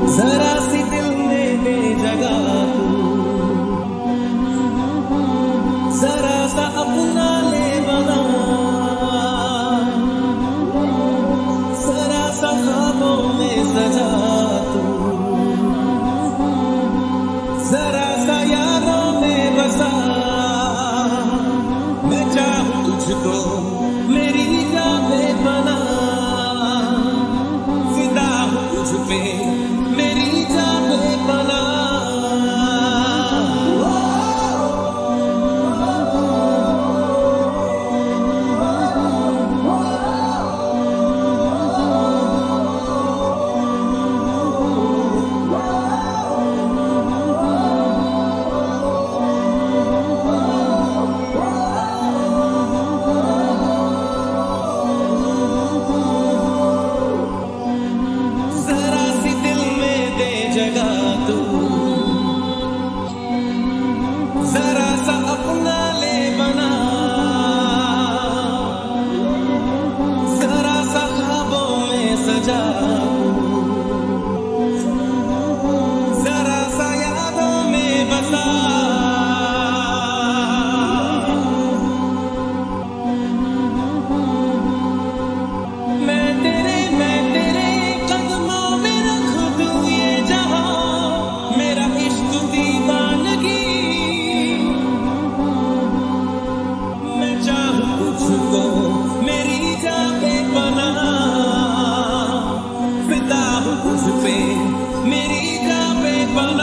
जरा सी दिल में दे जगह तू, जरा सा अपना ले बना, जरा सा ख्वाबों में सजा तू, जरा सा यादों में बसा। मैं चाहूं तुझको मेरी जान बना, फिदा हूं तुझ पे मेरी जान बना। जरा सी दिल में दे जगह तू, जरा सा अपना ले बना, जरा सा ख्वाबों में सजा, जरा सा यादों में बसा। मैं तेरे कदमों में रख दूं ये जहां, मेरा इश्क दीवानगी। मैं चाहूं तुझको मेरी जाने बना, फिदा हूं तुझ पे मेरी जाने बना।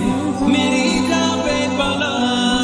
मेरी जा बेपनाह